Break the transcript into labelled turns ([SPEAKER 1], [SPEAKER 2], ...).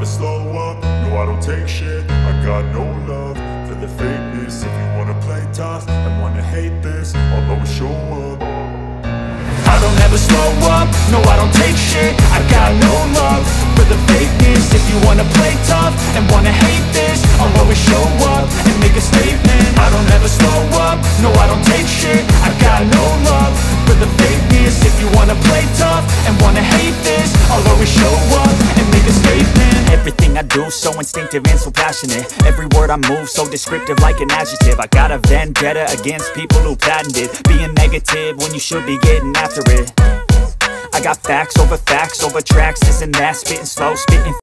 [SPEAKER 1] never slow up, no I don't take shit. I got no love for the fakeness. If you wanna play tough and wanna hate this, I'll always show up.
[SPEAKER 2] I don't ever slow up, no I don't take shit. I got no love for the fakeness. If you wanna play tough and wanna hate this, I'll always show up and make a statement. I don't ever slow up, no I don't take shit. I got no love for the fakeness. If you wanna play tough and wanna hate this, I'll always show up and make a statement. Everything I do so instinctive and so passionate. Every word I move so descriptive like an adjective. I got a vendetta against people who patented being negative when you should be getting after it. I got facts over tracks, this and that, spitting slow, spitting